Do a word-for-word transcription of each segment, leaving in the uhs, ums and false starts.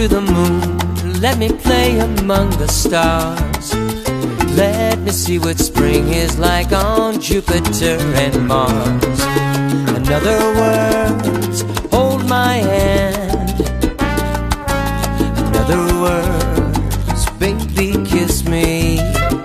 to the moon, let me play among the stars. Let me see what spring is like on Jupiter and Mars. In other words, hold my hand. In other words, baby, kiss me.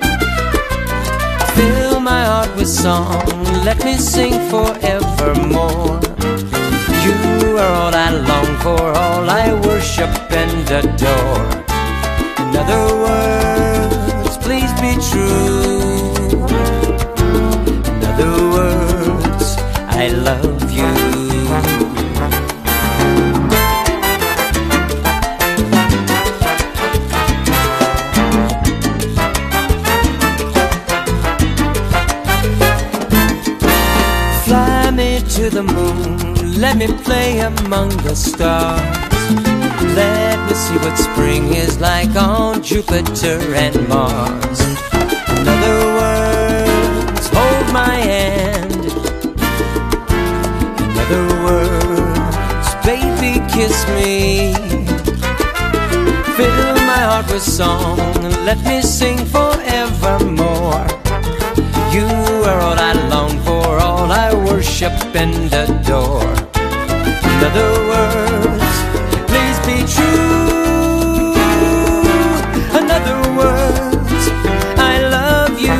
Fill my heart with song, let me sing forevermore. You are all I long for, all I worship and adore. In other words, please be true. In other words, I love you. Fly me to the moon, let me play among the stars. Let me see what spring is like on Jupiter and Mars. In other words, hold my hand. In other words, baby, kiss me. Fill my heart with song, let me sing forevermore. You are all I long for, all I worship and adore. In other words, please be true. In other words, I love you.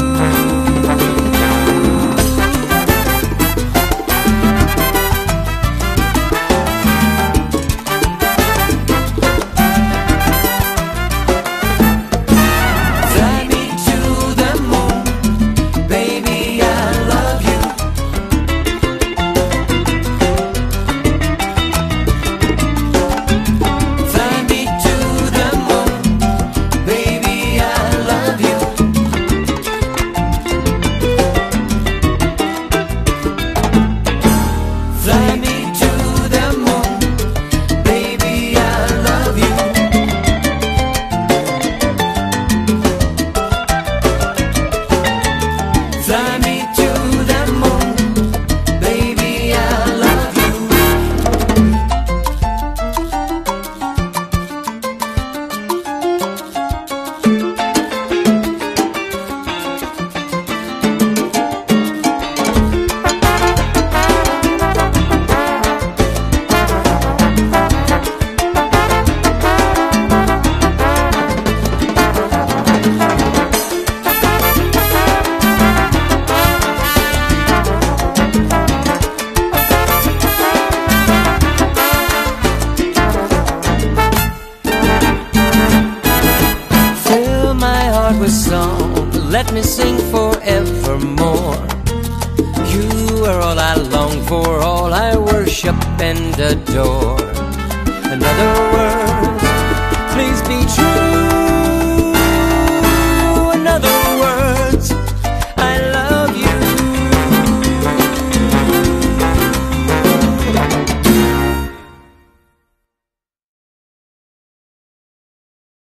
Fly me to the moon, baby, I love you. Fly me to the moon, baby, I love you. Fly me to the moon, baby, I love you. Fly me to the moon, baby, I love you. Fill my heart with song, let me sing forevermore. You are all I long for, all I worship and adore. In other words,